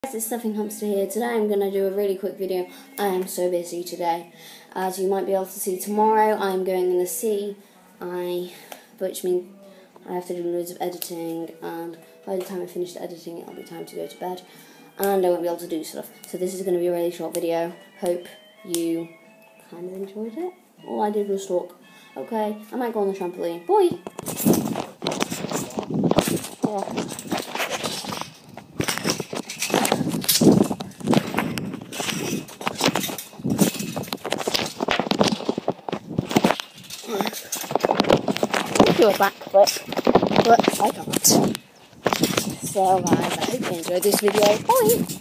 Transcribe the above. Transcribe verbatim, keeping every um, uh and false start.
Guys, it's Stuffing Hamster here. Today I'm going to do a really quick video. I am so busy today. As you might be able to see tomorrow, I'm going in the sea, I, which means I have to do loads of editing, and by the time I finish editing it'll be time to go to bed, and I won't be able to do stuff. So this is going to be a really short video. Hope you kind of enjoyed it. All I did was talk. Okay, I might go on the trampoline. Boy! Yeah. Do a backflip, but I can't. So guys, I hope you enjoyed this video. Bye!